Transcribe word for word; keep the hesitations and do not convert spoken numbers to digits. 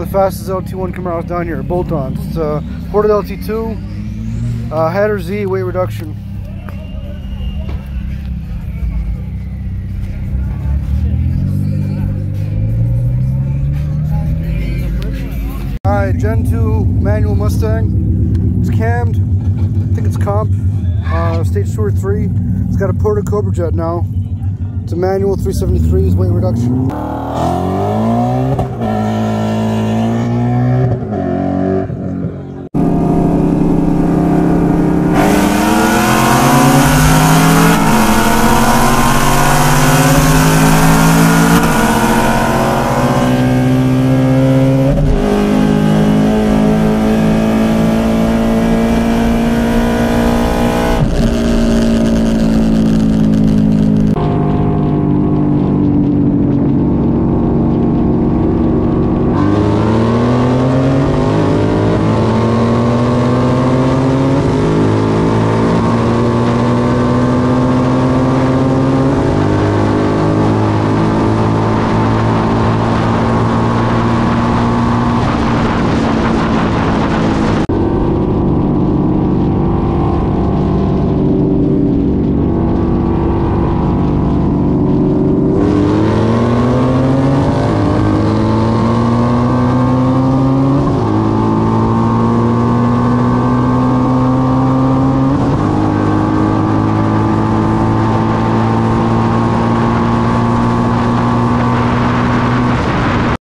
the fastest L T one Camaros down here, bolt-ons. It's a ported L T two, uh, Hatter Z weight reduction. Alright, Gen two manual Mustang. It's cammed. I think it's comp. Uh, stage two or three. It's got a ported Cobra Jet now. It's a manual three seventy-threes weight reduction.